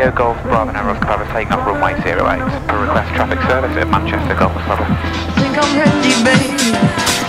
Romeo Golf Bravo November Cover taking off runway 08 per request traffic service at Manchester Golf Club. Think I'm ready, baby.